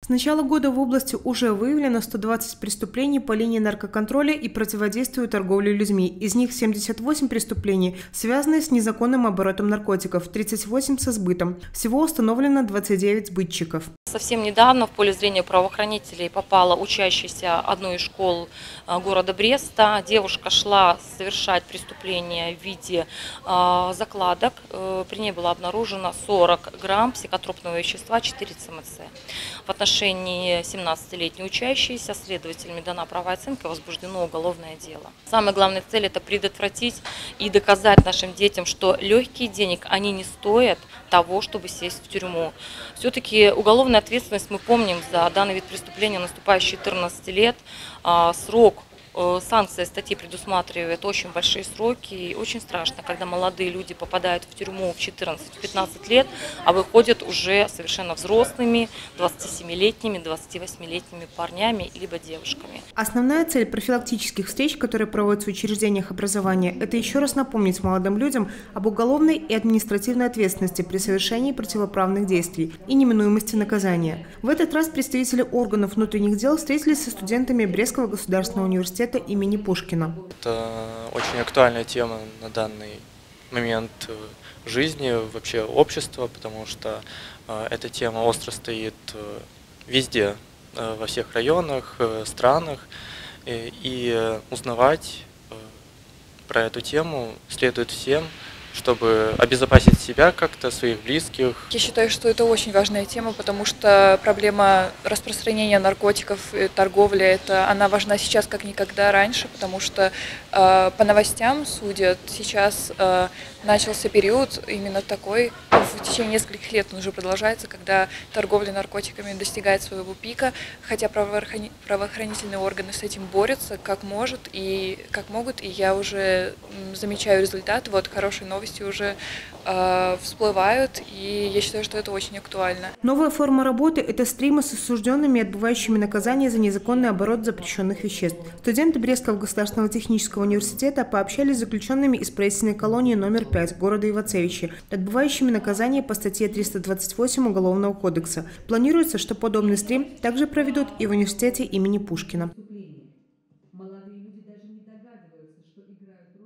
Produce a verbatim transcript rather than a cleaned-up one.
С начала года в области уже выявлено сто двадцать преступлений по линии наркоконтроля и противодействию торговле людьми. Из них семьдесят восемь преступлений связаны с незаконным оборотом наркотиков, тридцать восемь со сбытом. Всего установлено двадцать девять сбытчиков. Совсем недавно в поле зрения правоохранителей попала учащаяся одной из школ города Бреста. Девушка шла совершать преступление в виде э, закладок. Э, при ней было обнаружено сорок грамм психотропного вещества четыре цэ эм цэ. В отношении семнадцатилетней учащейся следователями дана правовая оценка, возбуждено уголовное дело. Самая главная цель – это предотвратить и доказать нашим детям, что легкие денег они не стоят того, чтобы сесть в тюрьму. Все-таки уголовная ответственность, мы помним, за данный вид преступления наступает с четырнадцати лет. Срок, санкция статьи предусматривает очень большие сроки. И очень страшно, когда молодые люди попадают в тюрьму в четырнадцать-пятнадцать лет, а выходят уже совершенно взрослыми, двадцатисемилетними, двадцативосьмилетними парнями либо девушками. Основная цель профилактических встреч, которые проводятся в учреждениях образования, это еще раз напомнить молодым людям об уголовной и административной ответственности при совершении противоправных действий и неминуемости наказания. В этот раз представители органов внутренних дел встретились со студентами Брестского государственного университета имени Пушкина. Это очень актуальная тема на данный момент жизни, вообще общества, потому что эта тема остро стоит везде, во всех районах, странах, и узнавать про эту тему следует всем, чтобы обезопасить себя как-то, своих близких. Я считаю, что это очень важная тема, потому что проблема распространения наркотиков и торговли, это, она важна сейчас как никогда раньше, потому что э, по новостям судят, сейчас э, начался период именно такой, в течение нескольких лет он уже продолжается, когда торговля наркотиками достигает своего пика, хотя правоохрани- правоохранительные органы с этим борются как может и как могут, и я уже замечаю результаты, вот хорошие новости уже э, всплывают, и я считаю, что это очень актуально. Новая форма работы – это стримы с осужденными и отбывающими наказание за незаконный оборот запрещенных веществ. Студенты Брестского государственного технического университета пообщались с заключенными из исправительной колонии номер пять города Ивацевичи, отбывающими наказание по статье триста двадцать восемь Уголовного кодекса. Планируется, что подобный стрим также проведут и в университете имени Пушкина.